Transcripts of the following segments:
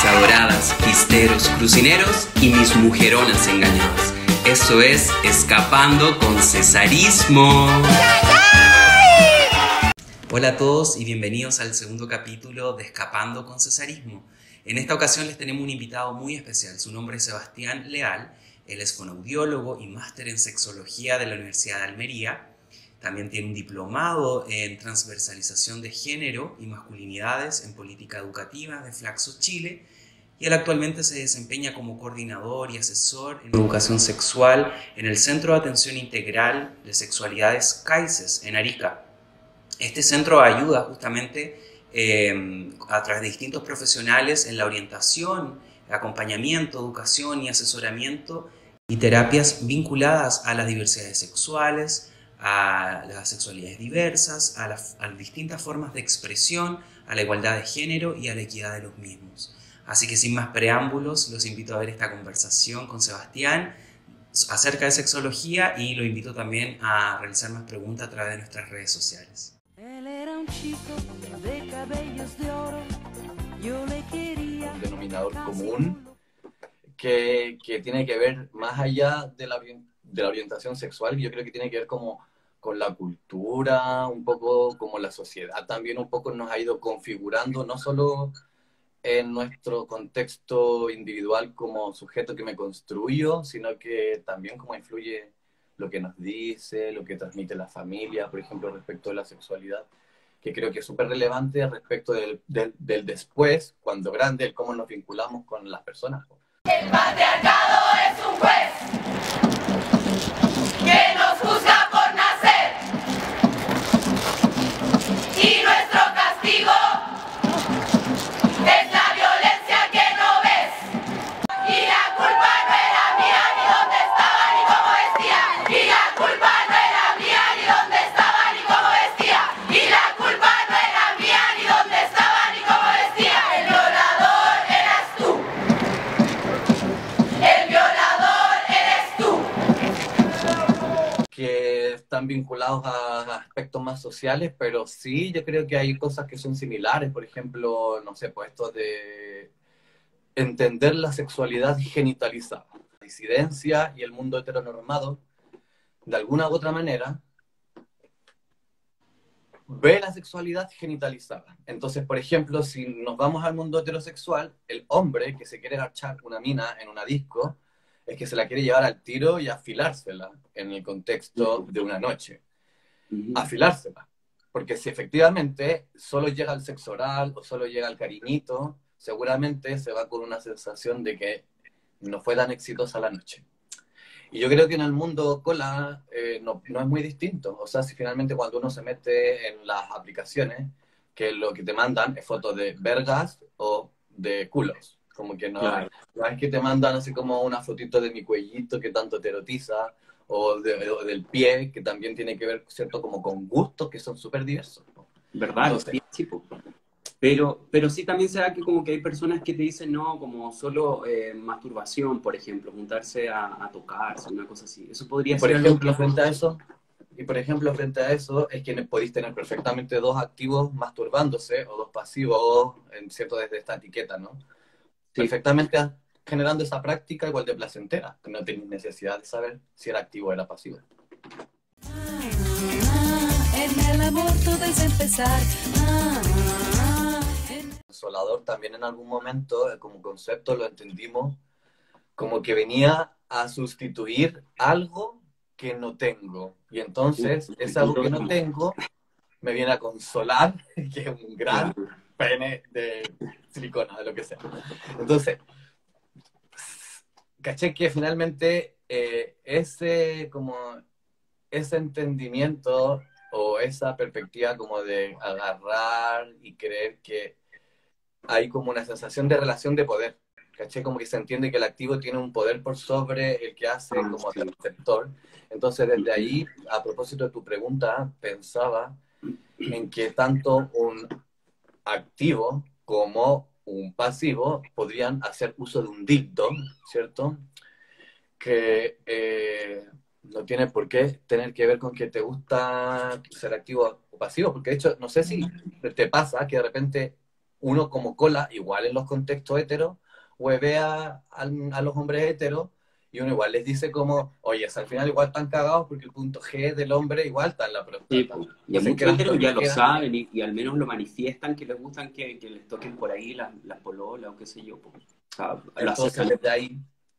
mis adoradas, fisteros, crucineros y mis mujeronas engañadas. Esto es Escapando con Cesarismo. Hola a todos y bienvenidos al segundo capítulo de Escapando con Cesarismo. En esta ocasión les tenemos un invitado muy especial. Su nombre es Sebastián Leal. Él es fonoaudiólogo y máster en sexología de la Universidad de Almería. También tiene un diplomado en transversalización de género y masculinidades en política educativa de Flaxo, Chile. Y él actualmente se desempeña como coordinador y asesor en educación sexual en el Centro de Atención Integral de Sexualidades CAICES en Arica. Este centro ayuda justamente a través de distintos profesionales en la orientación, acompañamiento, educación y asesoramiento y terapias vinculadas a las diversidades sexuales, a las sexualidades diversas, a las distintas formas de expresión, a la igualdad de género y a la equidad de los mismos. Así que sin más preámbulos, los invito a ver esta conversación con Sebastián acerca de sexología y lo invito también a realizar más preguntas a través de nuestras redes sociales. Él era un chico de cabellos de oro, yo le quería. Un denominador común que tiene que ver más allá de la orientación sexual. Yo creo que tiene que ver como con la cultura, un poco como la sociedad también un poco nos ha ido configurando, no solo en nuestro contexto individual como sujeto que me construyo, sino que también como influye lo que nos dice, lo que transmite la familia, por ejemplo, respecto de la sexualidad, que creo que es súper relevante respecto del después, cuando grande, el cómo nos vinculamos con las personas. El patriarcado es un juez que nos juzga por nacer y nuestro castigo es la violencia que no ves. Y la culpa no era mía, ni dónde estaba, ni cómo vestía. Y la culpa no era mía, ni dónde estaba, ni cómo vestía. Y la culpa no era mía, ni dónde estaba, ni cómo vestía. El violador eras tú. El violador eres tú. Que están vinculados a aspectos más sociales, pero sí, yo creo que hay cosas que son similares, por ejemplo, no sé, pues esto de entender la sexualidad genitalizada, la disidencia y el mundo heteronormado, de alguna u otra manera, ve la sexualidad genitalizada. Entonces, por ejemplo, si nos vamos al mundo heterosexual, el hombre que se quiere garchar una mina en una disco, es que se la quiere llevar al tiro y afilársela en el contexto de una noche. Afilársela. Porque si efectivamente solo llega al sexo oral o solo llega al cariñito, seguramente se va con una sensación de que no fue tan exitosa la noche. Y yo creo que en el mundo cola no es muy distinto. O sea, si finalmente cuando uno se mete en las aplicaciones, que lo que te mandan es fotos de vergas o de culos. Como que no, Claro. no es que te mandan así como una fotito de mi cuellito que tanto te erotiza, o del pie, que también tiene que ver, ¿cierto? Como con gustos que son súper diversos, ¿no? ¿Verdad? Entonces, Sí, po. Pero sí también se da que como que hay personas que te dicen no, como solo masturbación, por ejemplo, juntarse a tocarse, una cosa así. Eso podría y por ser algo ejemplo, que- frente a eso, es que podéis tener perfectamente dos activos masturbándose o dos pasivos, ¿cierto? Desde esta etiqueta, ¿no? Sí. Perfectamente generando esa práctica igual de placentera, que no tenéis necesidad de saber si era activo o era pasivo. En el amor todo es empezar. Consolador también en algún momento, como concepto, lo entendimos como que venía a sustituir algo que no tengo. Y entonces, ese algo que no tengo me viene a consolar, que es un gran pene de silicona, de lo que sea. Entonces, caché que finalmente ese entendimiento o esa perspectiva como de agarrar y creer que hay como una sensación de relación de poder, ¿caché? Como que se entiende que el activo tiene un poder por sobre el que hace como sí. el receptor. Entonces, desde ahí, a propósito de tu pregunta, pensaba en que tanto un activo como un pasivo podrían hacer uso de un dildo, ¿cierto? Que no tiene por qué tener que ver con que te gusta ser activo o pasivo, porque de hecho, no sé si te pasa que de repente uno como cola, igual en los contextos heteros, huevea a los hombres heteros, y uno igual les dice como, oye, al final igual están cagados porque el punto G del hombre igual está en la Sí, próstata. pues. Y a Entonces, que muchos las heteros ya lo tonteras- saben y al menos lo manifiestan que les gustan que les toquen por ahí las pololas o qué sé yo. Pues. O sea, lo Entonces, aceptan. desde ahí,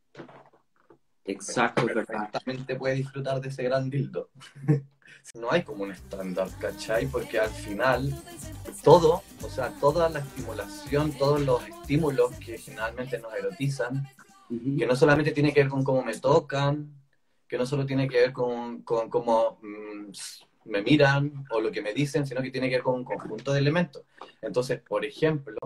Exacto, es verdad. perfectamente puede disfrutar de ese gran dildo. No hay como un estándar, ¿cachai? Porque al final, todo, o sea, toda la estimulación, todos los estímulos que generalmente nos erotizan, Ujú. que no solamente tiene que ver con cómo me tocan, que no solo tiene que ver con cómo me miran o lo que me dicen, sino que tiene que ver con un conjunto de elementos. Entonces, por ejemplo,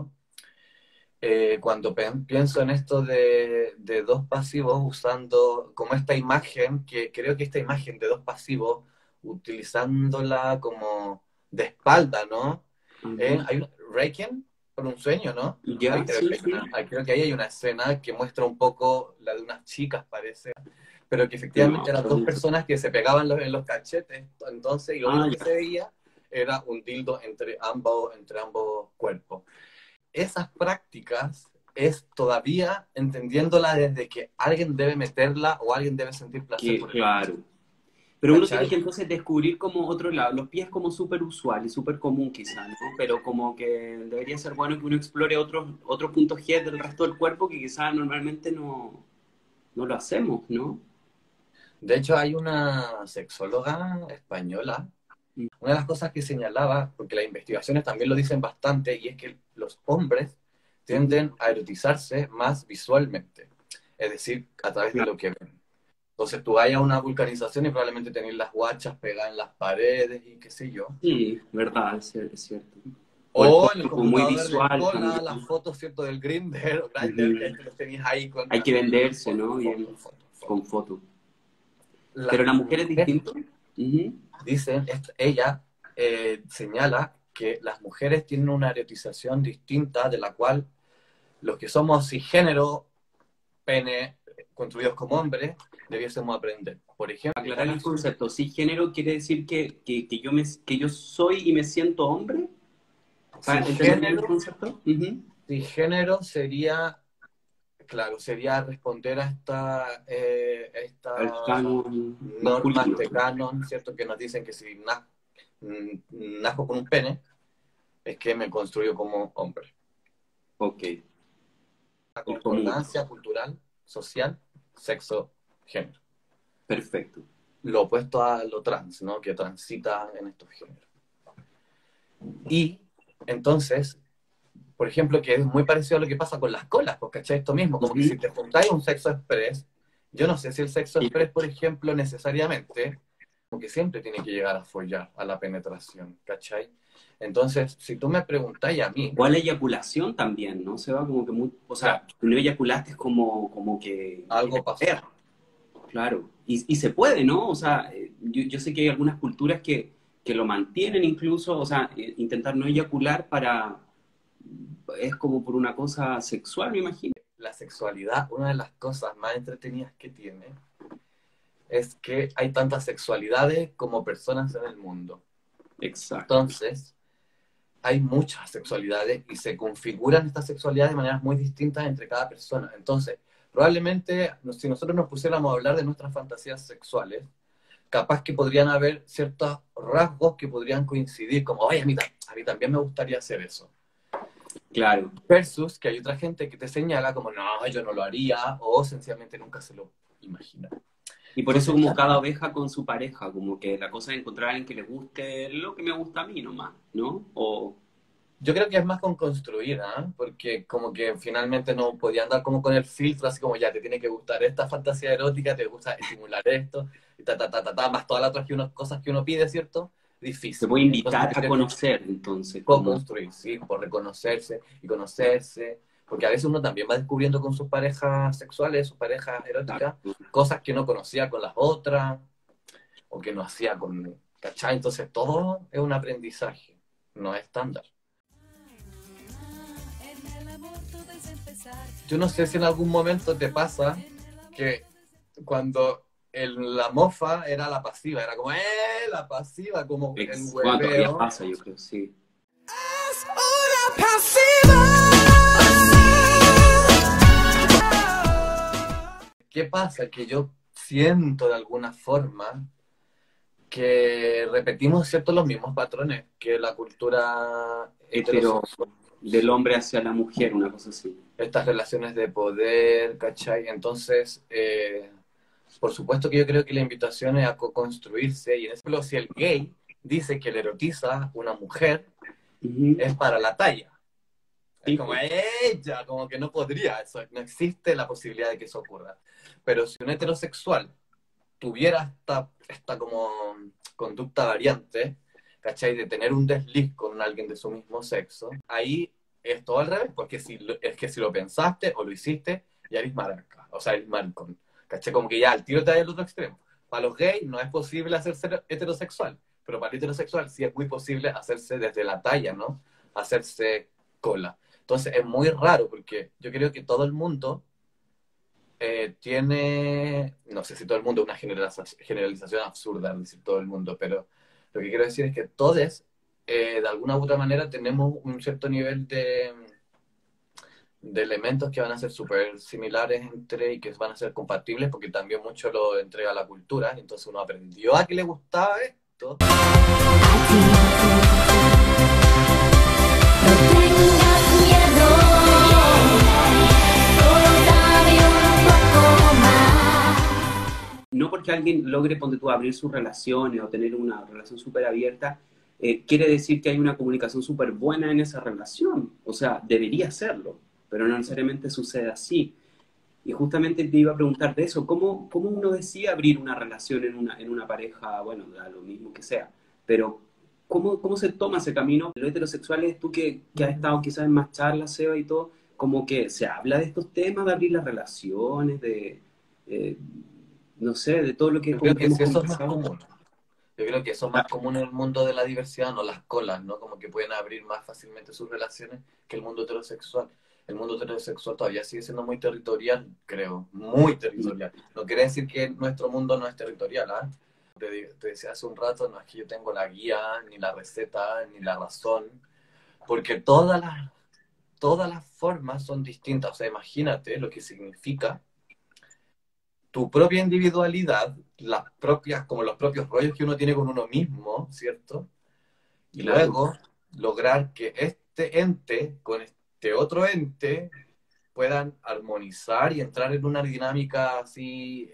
cuando pienso en esto de dos pasivos usando como esta imagen, que creo que esta imagen de dos pasivos, utilizándola como de espalda, ¿no? Ujú. Hay un Requiem por un sueño, ¿no? Ya, sí, sí. Creo que ahí hay una escena que muestra un poco la de unas chicas, parece, pero que efectivamente No, eran dos personas que se pegaban en los cachetes, entonces, y lo único que ya. se veía era un dildo entre ambos cuerpos. Esas prácticas es todavía entendiéndola desde que alguien debe meterla o alguien debe sentir placer por el Claro. Pero uno ¿cachai? tiene que entonces descubrir como otro lado. Los pies como súper usual y súper común quizá, ¿no? Pero como que debería ser bueno que uno explore otros puntos G del resto del cuerpo que quizá normalmente no lo hacemos, ¿no? De hecho, hay una sexóloga española, una de las cosas que señalaba, porque las investigaciones también lo dicen bastante, y es que los hombres tienden a erotizarse más visualmente, es decir, a través de lo que ven. Entonces tú vayas a una vulcanización y probablemente tenés las guachas pegadas en las paredes y qué sé yo. Sí, verdad, es cierto. O en el como muy computador visual le cola también. las fotos, ¿cierto? Del Grindr o Grindr, Ujú. que los tenéis ahí con... Hay que venderse, ¿no? fotos, Bien, fotos, fotos. con foto. Las Pero la mujer es mujeres distinto. Ujú. dicen, ella señala que las mujeres tienen una erotización distinta de la cual los que somos cisgénero, pene, construidos como hombres, debiésemos aprender. Por ejemplo, Aclarar el concepto. Cisgénero quiere decir que yo soy y me siento hombre. ¿Para entender bien el concepto? Ujú. cisgénero sería, claro, sería responder a El esta canon normas masculino. de canon, ¿cierto? Que nos dicen que si nazco con un pene, es que me construyo como hombre. Ok. La El común. concordancia cultural, social, sexo, género. Perfecto. Lo opuesto a lo trans, ¿no? Que transita en estos géneros. Y entonces, por ejemplo, que es muy parecido a lo que pasa con las colas, pues, ¿cachai? Esto mismo, como que si te juntáis un sexo express, yo no sé si el sexo express, por ejemplo, necesariamente, como que siempre tiene que llegar a follar, a la penetración, ¿cachai? Entonces, si tú me preguntáis a mí... O a la eyaculación también, ¿no? Se va como que muy... O sea, si no eyaculaste es como que... Algo pasó. Claro. Y se puede, ¿no? O sea, yo sé que hay algunas culturas que lo mantienen incluso, o sea, intentar no eyacular para... Es como por una cosa sexual, me imagino. La sexualidad, una de las cosas más entretenidas que tiene es que hay tantas sexualidades como personas en el mundo. Exacto. Entonces, hay muchas sexualidades y se configuran estas sexualidades de maneras muy distintas entre cada persona. Entonces, probablemente, si nosotros nos pusiéramos a hablar de nuestras fantasías sexuales, capaz que podrían haber ciertos rasgos que podrían coincidir, como, oye, a mí también me gustaría hacer eso. Claro. Versus que hay otra gente que te señala como, no, yo no lo haría, o sencillamente nunca se lo imagina. Y por eso como cada oveja con su pareja, como que la cosa es encontrar a alguien que le guste lo que me gusta a mí nomás, ¿no? O... Yo creo que es más con construir, ¿eh? Porque como que finalmente no podía andar como con el filtro, así como ya, te tiene que gustar esta fantasía erótica, te gusta estimular esto, y más todas las otras cosas que uno pide, ¿cierto? Difícil. Te voy a invitar Entonces, a conocer, entonces. por construir, sí, por reconocerse y conocerse, porque a veces uno también va descubriendo con sus parejas sexuales, sus parejas eróticas, cosas que no conocía con las otras, o que no hacía con, ¿cachai? Entonces todo es un aprendizaje, no es estándar. Yo no sé si en algún momento te pasa que cuando la mofa era la pasiva, era como, la pasiva, como el Todavía hueveo. pasa, yo creo, sí. Es una ¿Qué pasa? Que yo siento de alguna forma que repetimos ciertos los mismos patrones que la cultura Hetero, heterosexual. del hombre hacia la mujer, una cosa así. Estas relaciones de poder, ¿cachai? Entonces, por supuesto que yo creo que la invitación es a co-construirse, y en ejemplo, si el gay dice que le erotiza una mujer, Ujú. es para la talla. Sí. Es como ella, como que no podría, eso, no existe la posibilidad de que eso ocurra. Pero si un heterosexual tuviera esta como conducta variante, ¿cachai? De tener un desliz con alguien de su mismo sexo, ahí es todo al revés, porque es que si lo pensaste o lo hiciste, ya eres maraca, o sea, eres maricón, ¿cachai? Como que ya al tiro te da el otro extremo. Para los gays no es posible hacerse heterosexual, pero para el heterosexual sí es muy posible hacerse desde la talla, ¿no? Hacerse cola. Entonces es muy raro, porque yo creo que todo el mundo tiene, no sé si todo el mundo, una generalización absurda, decir todo el mundo, pero lo que quiero decir es que todos, de alguna u otra manera, tenemos un cierto nivel de elementos que van a ser súper similares entre y que van a ser compatibles, porque también mucho lo entrega la cultura, entonces uno aprendió a que le gustaba esto. No tengas miedo, solo dame un poco más. No porque alguien logre, ponte tú, abrir sus relaciones o tener una relación súper abierta, quiere decir que hay una comunicación súper buena en esa relación. O sea, debería serlo, pero no necesariamente sucede así. Y justamente te iba a preguntar de eso, ¿cómo uno decide abrir una relación en una pareja, bueno, da lo mismo que sea, pero ¿cómo se toma ese camino? Los heterosexuales, tú que has estado quizás en más charlas, Seba, y todo, como que se habla de estos temas, de abrir las relaciones, no sé, de todo lo que Yo creo que hemos sí, eso es más conversado. común. Yo creo que eso es más común en el mundo de la diversidad, no las colas, ¿no? Como que pueden abrir más fácilmente sus relaciones que el mundo heterosexual. El mundo heterosexual todavía sigue siendo muy territorial, creo, muy territorial. No quiere decir que nuestro mundo no es territorial, ¿ah? Te decía hace un rato, no es que yo tengo la guía, ni la receta, ni la razón, porque todas las formas son distintas. O sea, imagínate lo que significa tu propia individualidad, las propias, como los propios rollos que uno tiene con uno mismo, ¿cierto? Y Claro. luego lograr que este ente con este otro ente puedan armonizar y entrar en una dinámica así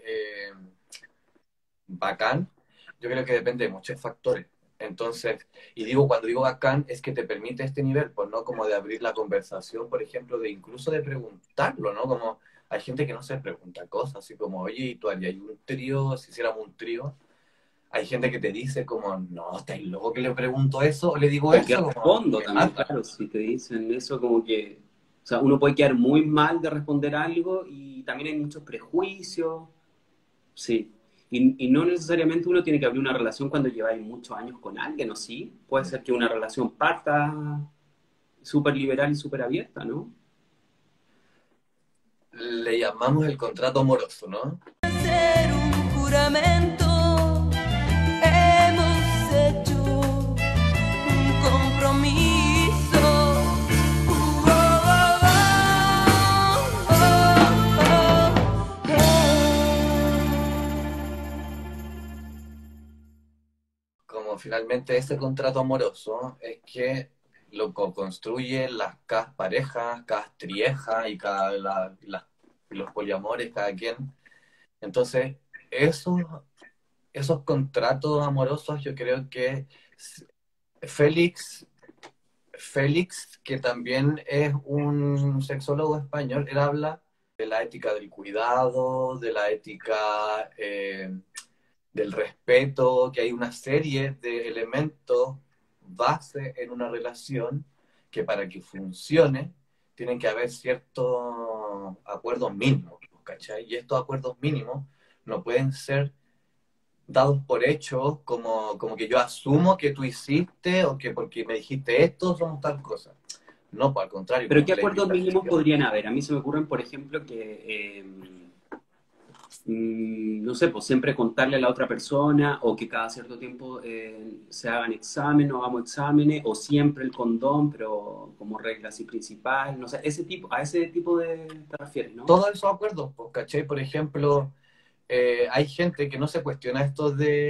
bacán. Yo creo que depende de muchos factores. Entonces, y digo, cuando digo bacán, es que te permite este nivel, pues no como de abrir la conversación, por ejemplo, de incluso de preguntarlo, ¿no? Como hay gente que no se pregunta cosas, así como, oye, ¿y tú harías un trío? Si hiciéramos un trío. Hay gente que te dice como, no, ¿estás loco que le pregunto eso? O le digo O que eso, como, respondo me también, mata. claro, si te dicen eso como que, o sea, uno puede quedar muy mal de responder algo y también hay muchos prejuicios, sí. Y no necesariamente uno tiene que abrir una relación cuando lleváis muchos años con alguien, ¿o sí? Puede ser que una relación parta súper liberal y súper abierta, ¿no? Le llamamos el contrato amoroso, ¿no? Hacer un juramento, hemos hecho un compromiso. Oh, oh, oh, oh, Como finalmente ese contrato amoroso es que lo construyen las cada parejas, cada trieja y los poliamores, cada quien. Entonces, esos contratos amorosos, yo creo que Félix, que también es un sexólogo español, él habla de la ética del cuidado, de la ética del respeto, que hay una serie de elementos base en una relación que para que funcione tienen que haber ciertos acuerdos mínimos, ¿cachai? Y estos acuerdos mínimos no pueden ser dados por hechos como que yo asumo que tú hiciste o que porque me dijiste esto somos tal cosa. No, pues al contrario. Pero como ¿qué que la acuerdos mínimos invitación- podrían haber? A mí se me ocurren, por ejemplo, que no sé, pues siempre contarle a la otra persona o que cada cierto tiempo se hagan exámenes o hagamos exámenes o siempre el condón, pero como regla así principal, no sé, a ese tipo de te refieres, ¿no? Todos esos acuerdos, pues, ¿cachai? Por ejemplo, hay gente que no se cuestiona esto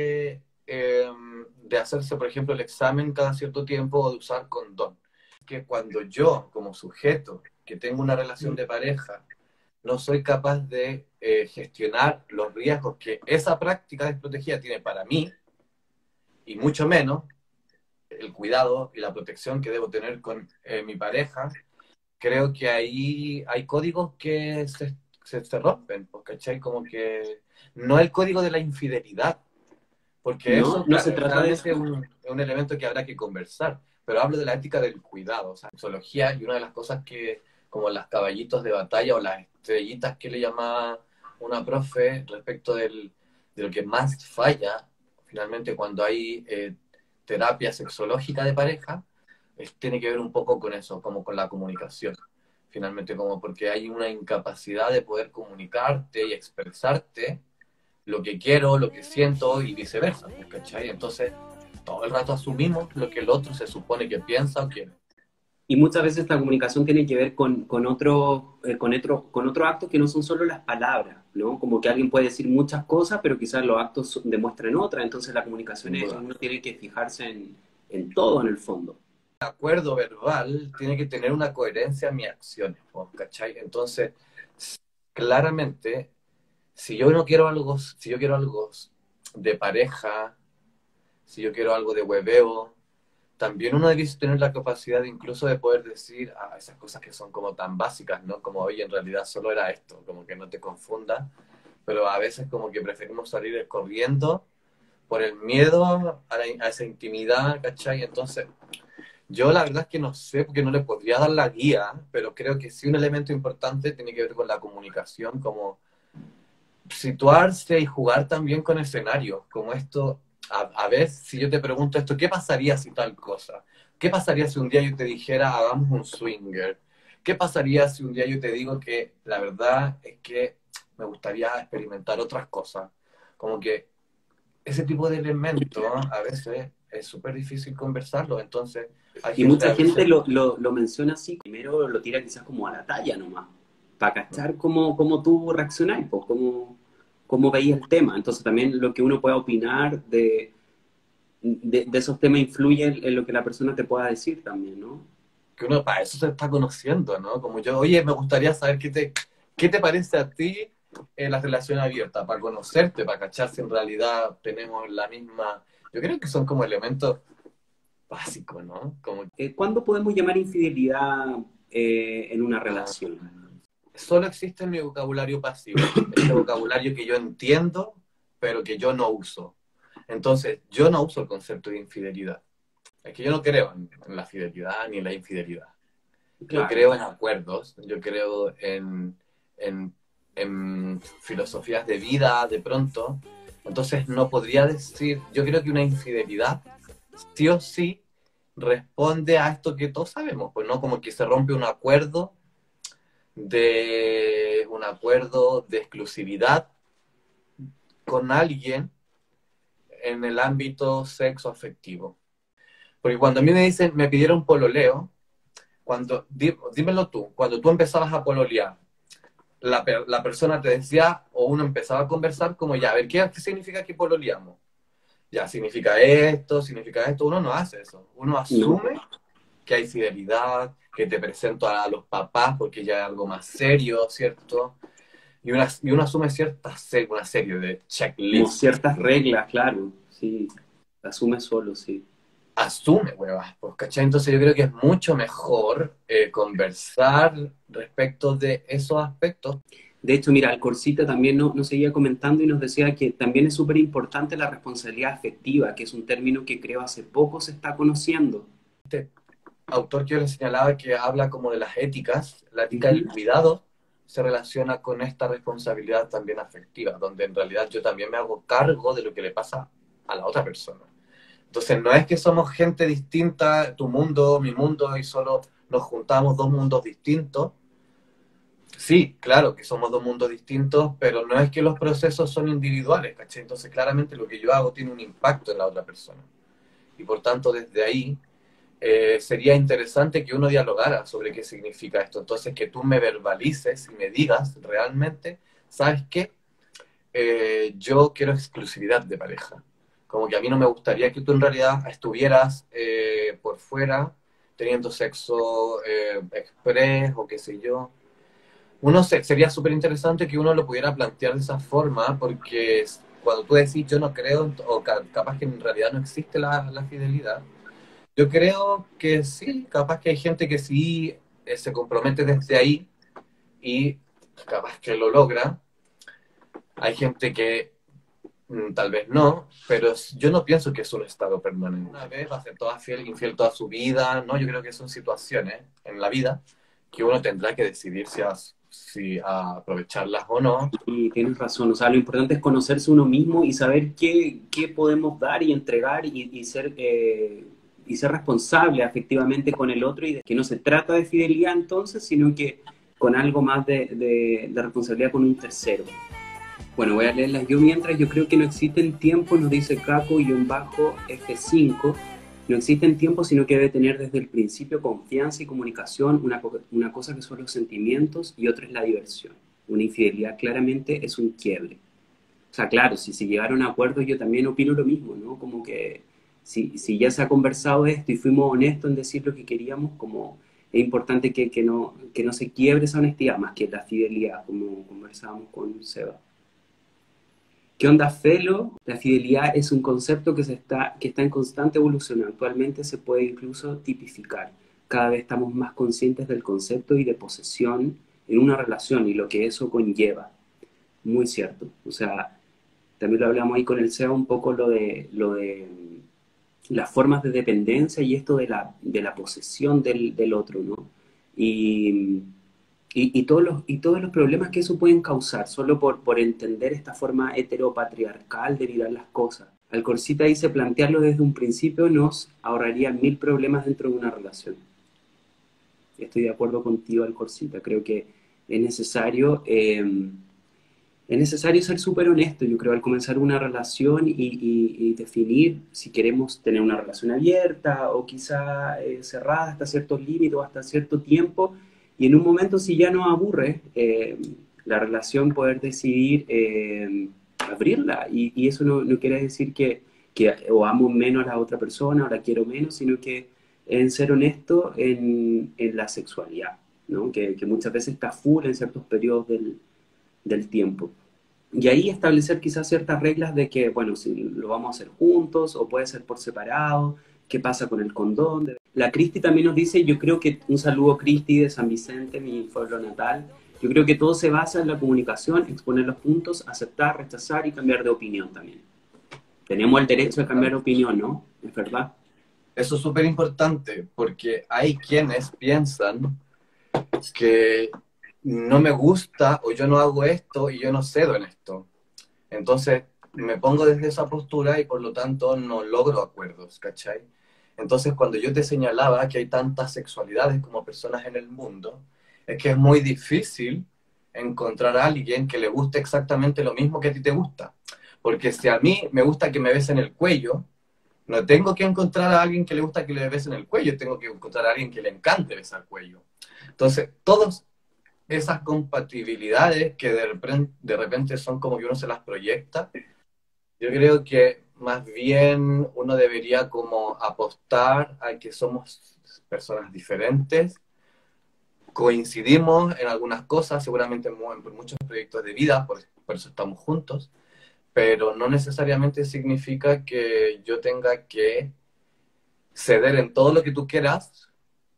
de hacerse, por ejemplo, el examen cada cierto tiempo o de usar condón. Que cuando yo, como sujeto, que tengo una relación de pareja, no soy capaz de gestionar los riesgos que esa práctica desprotegida tiene para mí, y mucho menos el cuidado y la protección que debo tener con mi pareja, creo que ahí hay códigos que se rompen, pues, ¿cachai? Como que no el código de la infidelidad, porque No, eso, no claro, se trata de claramente eso. es un elemento que habrá que conversar, pero hablo de la ética del cuidado, o sea, sexología, y una de las cosas que, como las caballitos de batalla o las estrellitas que le llamaba una profe respecto de lo que más falla, finalmente, cuando hay terapia sexológica de pareja, tiene que ver un poco con eso, como con la comunicación. Finalmente, como porque hay una incapacidad de poder comunicarte y expresarte lo que quiero, lo que siento y viceversa, pues, ¿cachai? Entonces, todo el rato asumimos lo que el otro se supone que piensa o quiere. Y muchas veces esta comunicación tiene que ver con otros actos que no son solo las palabras, ¿no? Como que alguien puede decir muchas cosas, pero quizás los actos demuestran otras. Entonces la comunicación Sin es, duda. uno tiene que fijarse en todo en el fondo. El acuerdo verbal tiene que tener una coherencia en mis acciones, pues, ¿cachai? Entonces, claramente, si yo quiero algo de pareja, si yo quiero algo de hueveo, también uno debe tener la capacidad incluso de poder decir esas cosas que son como tan básicas, ¿no? Como, oye, en realidad solo era esto, como que no te confunda, pero a veces como que preferimos salir corriendo por el miedo a esa intimidad, ¿cachai? Entonces, yo la verdad es que no sé, porque no le podría dar la guía, pero creo que sí un elemento importante tiene que ver con la comunicación, como situarse y jugar también con escenarios, como esto, a ver, si yo te pregunto esto, ¿qué pasaría si tal cosa? ¿Qué pasaría si un día yo te dijera, hagamos un swinger? ¿Qué pasaría si un día yo te digo que la verdad es que me gustaría experimentar otras cosas? Como que ese tipo de elementos a veces es súper difícil conversarlo, entonces hay Y gente mucha a gente veces... lo menciona así, primero lo tira quizás como a la talla nomás, para cachar cómo tú reaccionás, pues, cómo veías el tema. Entonces también lo que uno pueda opinar de esos temas influye en lo que la persona te pueda decir también, ¿no? que uno para eso se está conociendo, ¿no? Como yo, oye, me gustaría saber qué te parece a ti la relación abierta, para conocerte, para cachar si en realidad tenemos la misma... Yo creo que son como elementos básicos, ¿no? Como ¿Cuándo podemos llamar infidelidad en una relación? solo existe en mi vocabulario pasivo, este vocabulario que yo entiendo, pero que yo no uso. Entonces, yo no uso el concepto de infidelidad. Es que yo no creo en la fidelidad ni en la infidelidad. Yo Claro. creo en acuerdos, yo creo en, en filosofías de vida de pronto. Entonces no podría decir, yo creo que una infidelidad sí o sí responde a esto que todos sabemos, pues no como que se rompe un acuerdo de exclusividad con alguien en el ámbito sexo afectivo. Porque cuando a mí me dicen, me pidieron pololeo, dímelo tú, cuando tú empezabas a pololear, la persona te decía, o uno empezaba a conversar como ya, a ver, ¿qué significa que pololeamos? Ya, significa esto, uno no hace eso, uno No. asume que hay fidelidad, que te presento a los papás porque ya es algo más serio, ¿cierto? Y uno asume una serie de Como checklists. ciertas reglas, claro, sí. Asume solo, sí. Asume, huevas, pues, ¿cachai? Entonces yo creo que es mucho mejor conversar respecto de esos aspectos. De hecho, mira, Alcorcita también nos seguía comentando y nos decía que también es súper importante la responsabilidad afectiva, que es un término que creo hace poco se está conociendo. Autor que yo le señalaba que habla como de las éticas, la ética del cuidado se relaciona con esta responsabilidad también afectiva, donde en realidad yo también me hago cargo de lo que le pasa a la otra persona. Entonces no es que somos gente distinta, tu mundo, mi mundo, y solo nos juntamos dos mundos distintos, Sí, claro que somos dos mundos distintos, pero no es que los procesos son individuales, ¿cachai? Entonces claramente lo que yo hago tiene un impacto en la otra persona. Y por tanto desde ahí sería interesante que uno dialogara sobre qué significa esto. Entonces que tú me verbalices y me digas realmente, ¿sabes qué? Yo quiero exclusividad de pareja. Como que a mí no me gustaría que tú en realidad estuvieras por fuera teniendo sexo express o qué sé yo. Sería súper interesante que uno lo pudiera plantear de esa forma, porque cuando tú decís yo no creo, o capaz que en realidad no existe la fidelidad, yo creo que sí, capaz que hay gente que sí se compromete desde ahí y capaz que lo logra. Hay gente que tal vez no, pero yo no pienso que es un estado permanente. Una vez va a ser toda fiel, infiel toda su vida, ¿no? Yo creo que son situaciones en la vida que uno tendrá que decidir si a aprovecharlas o no. Y tienes razón, o sea, lo importante es conocerse uno mismo y saber qué podemos dar y entregar y ser responsable efectivamente con el otro y de que no se trata de fidelidad entonces, sino que con algo más de responsabilidad con un tercero. Bueno, voy a leerlas yo mientras. Yo creo que no existen tiempos, nos dice Caco-F5. No existen tiempos, sino que debe tener desde el principio confianza y comunicación. Una cosa que son los sentimientos y otra es la diversión. Una infidelidad claramente es un quiebre. O sea, claro, si llegaron a acuerdos, yo también opino lo mismo, ¿no? Como que si ya se ha conversado esto y fuimos honestos en decir lo que queríamos, como es importante que no se quiebre esa honestidad, más que la fidelidad, como conversábamos con Seba. ¿Qué onda, Felo? La fidelidad es un concepto que está en constante evolución. Actualmente se puede incluso tipificar. Cada vez estamos más conscientes del concepto y de posesión en una relación y lo que eso conlleva. Muy cierto. O sea, también lo hablamos ahí con el SEA un poco lo de las formas de dependencia y esto de la posesión del otro, ¿no? Y, y todos los problemas que eso pueden causar, solo por entender esta forma heteropatriarcal de mirar las cosas. Alcorcita dice, plantearlo desde un principio nos ahorraría 1000 problemas dentro de una relación. Estoy de acuerdo contigo, Alcorcita. Creo que es necesario, es necesario ser súper honesto, yo creo, al comenzar una relación y definir si queremos tener una relación abierta o quizá cerrada hasta ciertos límites o hasta cierto tiempo. Y en un momento, si ya nos aburre la relación, poder decidir abrirla. Y eso no quiere decir que o amo menos a la otra persona o la quiero menos, sino que en ser honesto en la sexualidad, ¿no? Que muchas veces está full en ciertos periodos del tiempo. Y ahí establecer quizás ciertas reglas de que, bueno, si lo vamos a hacer juntos o puede ser por separado, qué pasa con el condón. La Cristi también nos dice, yo creo que, un saludo Cristi de San Vicente, mi pueblo natal, yo creo que todo se basa en la comunicación, exponer los puntos, aceptar, rechazar y cambiar de opinión también. Tenemos el derecho de cambiar de opinión, ¿no? ¿Es verdad? Eso es súper importante porque hay quienes piensan que no me gusta o yo no hago esto y yo no cedo en esto. Entonces me pongo desde esa postura y por lo tanto no logro acuerdos, ¿cachai? Entonces cuando yo te señalaba que hay tantas sexualidades como personas en el mundo, es que es muy difícil encontrar a alguien que le guste exactamente lo mismo que a ti te gusta. Porque si a mí me gusta que me besen el cuello, no tengo que encontrar a alguien que le gusta que le besen el cuello, tengo que encontrar a alguien que le encante besar el cuello. Entonces, todas esas compatibilidades que de repente son como que uno se las proyecta, yo creo que más bien uno debería como apostar a que somos personas diferentes, coincidimos en algunas cosas, seguramente por muchos proyectos de vida, por eso estamos juntos, pero no necesariamente significa que yo tenga que ceder en todo lo que tú quieras,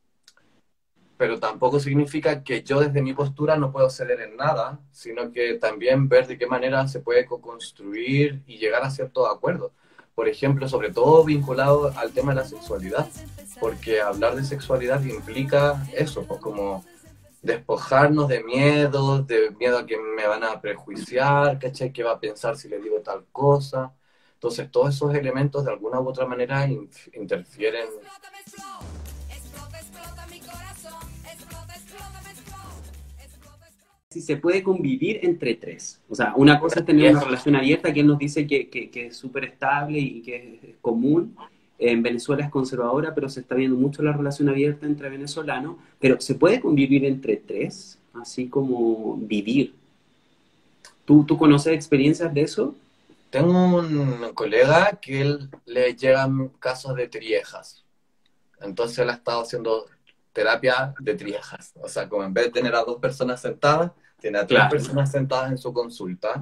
pero tampoco significa que yo desde mi postura no puedo ceder en nada, sino que también ver de qué manera se puede co-construir y llegar a ciertos acuerdos. Por ejemplo, sobre todo vinculado al tema de la sexualidad, porque hablar de sexualidad implica eso, pues como despojarnos de miedo a que me van a prejuiciar, ¿cachai? ¿Qué va a pensar si le digo tal cosa? Entonces, todos esos elementos de alguna u otra manera interfieren. Explota, explota mi corazón. Explota, explota, me explota. Explota, explota. Si se puede convivir entre tres. O sea, una cosa es tener una relación abierta, que él nos dice que es súper estable y que es común. En Venezuela es conservadora, pero se está viendo mucho la relación abierta entre venezolanos. Pero se puede convivir entre tres, así como vivir. ¿Tú conoces experiencias de eso? Tengo un colega que él le llegan casos de triejas. Entonces él ha estado haciendo terapia de triejas. O sea, como en vez de tener a 2 personas sentadas, tiene a 3 Claro. personas sentadas en su consulta.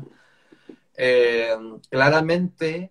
Claramente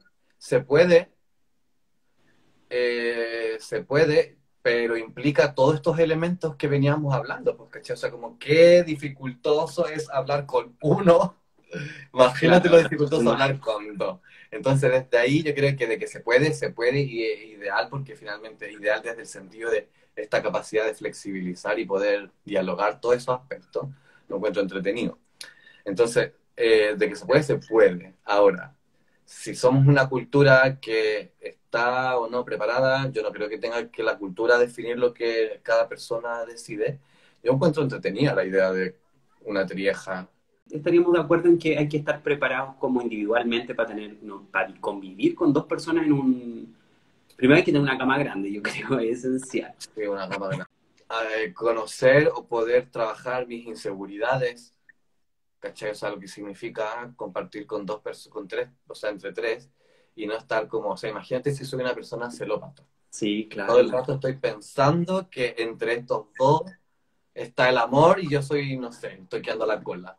se puede, pero implica todos estos elementos que veníamos hablando, pues, ¿cachai? O sea, como qué dificultoso es hablar con uno, imagínate lo dificultoso hablar con 2. Entonces, desde ahí yo creo que de que se puede, y es ideal, porque finalmente ideal desde el sentido de esta capacidad de flexibilizar y poder dialogar todos esos aspectos, lo encuentro entretenido. Entonces, de que se puede, se puede. Ahora, si somos una cultura que está o no preparada, yo no creo que tenga que la cultura definir lo que cada persona decide. Yo encuentro entretenida la idea de una trieja. Estaríamos de acuerdo en que hay que estar preparados como individualmente para para convivir con 2 personas en un... Primero hay que tener una cama grande, yo creo, es esencial. Sí, una cama grande. Conocer o poder trabajar mis inseguridades, ¿cachai? O sea, lo que significa compartir con 2 personas, con 3, o sea, entre 3, y no estar como, o sea, imagínate si soy una persona celópata. Sí, claro. Todo el rato estoy pensando que entre estos 2 está el amor y yo soy, no sé, estoy quedando la cola.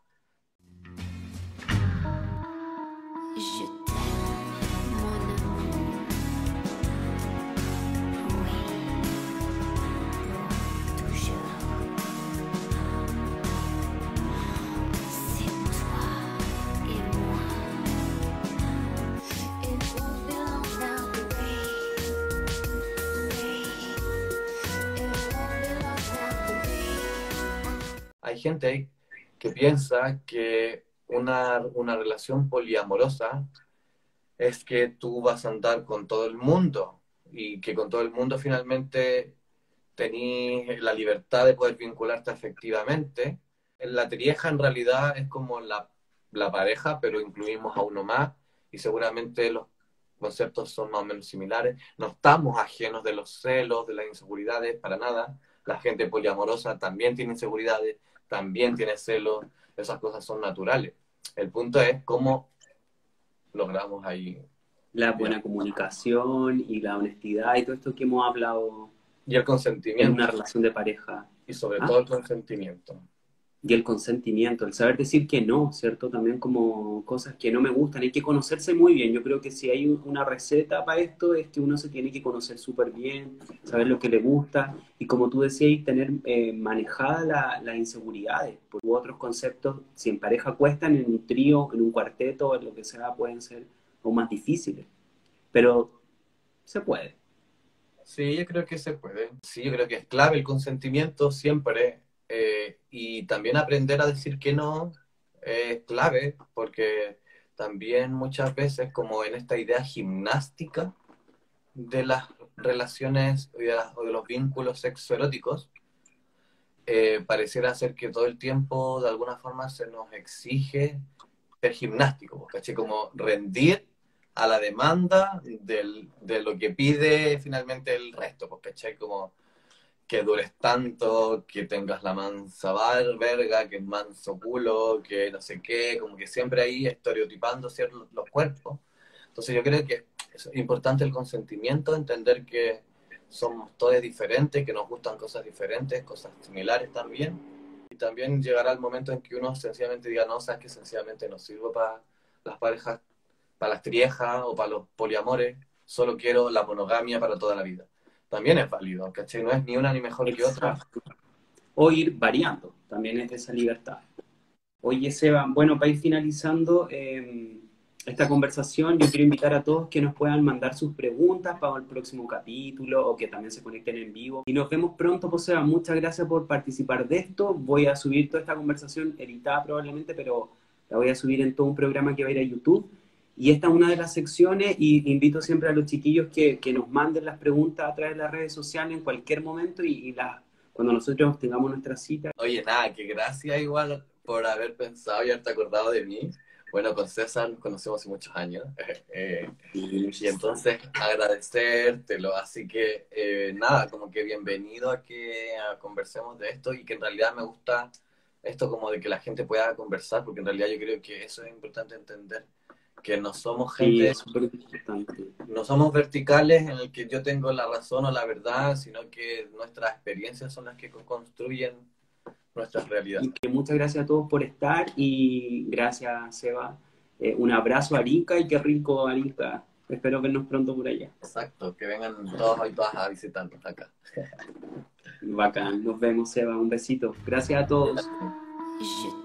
Je t'aime, mon amour. Oui, toujours. C'est toi et moi. It won't be long now, baby. It won't be long now, baby. Hay gente que piensa que una relación poliamorosa es que tú vas a andar con todo el mundo y que con todo el mundo finalmente tenés la libertad de poder vincularte afectivamente. La trieja en realidad es como la pareja, pero incluimos a uno más y seguramente los conceptos son más o menos similares. No estamos ajenos de los celos, de las inseguridades, para nada. La gente poliamorosa también tiene inseguridades, también tiene celos, esas cosas son naturales. El punto es cómo logramos ahí. La buena comunicación y la honestidad y todo esto que hemos hablado Y el en consentimiento, una relación de pareja. y sobre todo el consentimiento. Y el consentimiento, el saber decir que no, ¿cierto? También como cosas que no me gustan. Hay que conocerse muy bien. Yo creo que si hay una receta para esto es que uno se tiene que conocer súper bien, saber lo que le gusta y como tú decías, tener manejada las inseguridades. Por otros conceptos, si en pareja cuestan, en un trío, en un cuarteto, en lo que sea, pueden ser aún más difíciles. Pero se puede. Sí, yo creo que se puede. Sí, yo creo que es clave el consentimiento siempre. Y también aprender a decir que no es clave, porque también muchas veces, como en esta idea gimnástica de las relaciones o de los vínculos sexoeróticos, pareciera ser que todo el tiempo de alguna forma se nos exige ser gimnástico, ¿cachai? Como rendir a la demanda de lo que pide finalmente el resto, ¿cachai? Como que dures tanto, que tengas la mansa verga, que es manso culo, que no sé qué, como que siempre ahí estereotipando ciertos los cuerpos. Entonces yo creo que es importante el consentimiento, entender que somos todos diferentes, que nos gustan cosas diferentes, cosas similares también. Y también llegará el momento en que uno sencillamente diga, no, sabes que sencillamente no sirvo para las parejas, para las triejas o para los poliamores, solo quiero la monogamia para toda la vida. También es válido, ¿cachai? No es ni una ni mejor que otra. Exacto. O ir variando, también es esa libertad. Oye, Seba, bueno, para ir finalizando esta conversación, yo quiero invitar a todos que nos puedan mandar sus preguntas para el próximo capítulo o que también se conecten en vivo. Y nos vemos pronto, pues, Seba. Muchas gracias por participar de esto. Voy a subir toda esta conversación editada probablemente, pero la voy a subir en todo un programa que va a ir a YouTube. Y esta es una de las secciones y invito siempre a los chiquillos que nos manden las preguntas a través de las redes sociales en cualquier momento y cuando nosotros tengamos nuestra cita. Oye, nada, que gracias igual por haber pensado y haberte acordado de mí. Bueno, con César nos conocemos hace muchos años. Y entonces agradecértelo. Así que nada, como que bienvenido a que conversemos de esto y que en realidad me gusta esto como de que la gente pueda conversar, porque en realidad yo creo que eso es importante entender, que no somos Sí, gente, es súper importante. no somos verticales en el que yo tengo la razón o la verdad, sino que nuestras experiencias son las que construyen nuestras realidades. Y que muchas gracias a todos por estar y gracias, Seba. Un abrazo a Arica y qué rico, Arica. Espero vernos pronto por allá. Exacto, que vengan todos y todas a visitarnos acá. Bacán, nos vemos, Seba. Un besito. Gracias a todos. Je